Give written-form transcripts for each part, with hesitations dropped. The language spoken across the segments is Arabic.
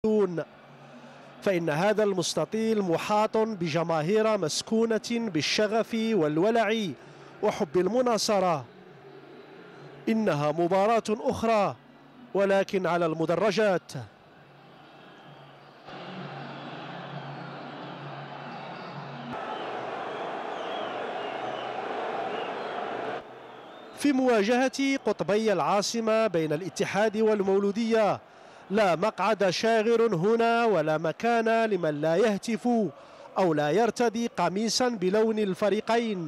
فإن هذا المستطيل محاط بجماهير مسكونة بالشغف والولع وحب المناصرة. إنها مباراة أخرى ولكن على المدرجات. في مواجهة قطبي العاصمة بين الاتحاد والمولودية، لا مقعد شاغر هنا ولا مكان لمن لا يهتف أو لا يرتدي قميصا بلون الفريقين.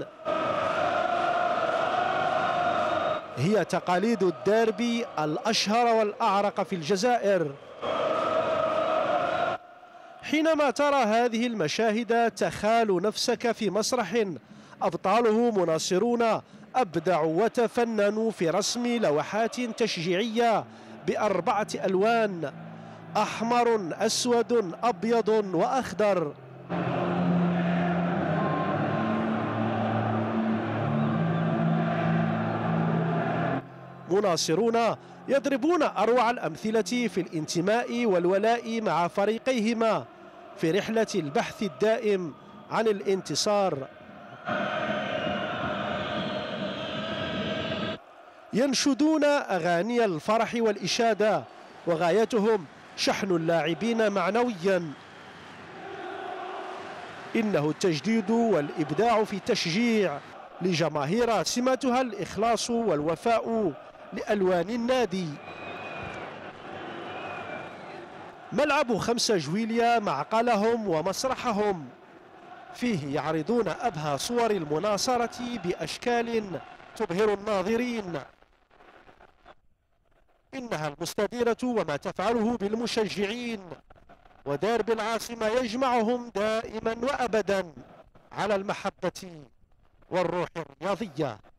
هي تقاليد الديربي الأشهر والأعرق في الجزائر. حينما ترى هذه المشاهد تخال نفسك في مسرح أبطاله مناصرون أبدعوا وتفننوا في رسم لوحات تشجيعية ب4 ألوان: أحمر، أسود، أبيض وأخضر. مناصرون يضربون أروع الأمثلة في الانتماء والولاء مع فريقيهما في رحلة البحث الدائم عن الانتصار. ينشدون أغاني الفرح والإشادة وغايتهم شحن اللاعبين معنويا. إنه التجديد والإبداع في التشجيع لجماهير سمتها الإخلاص والوفاء لألوان النادي. ملعب 5 جويلية معقلهم ومسرحهم، فيه يعرضون أبهى صور المناصرة بأشكال تبهر الناظرين. إنها المستديرة وما تفعله بالمشجعين، وديربي العاصمة يجمعهم دائما وأبدا على المحبة والروح الرياضية.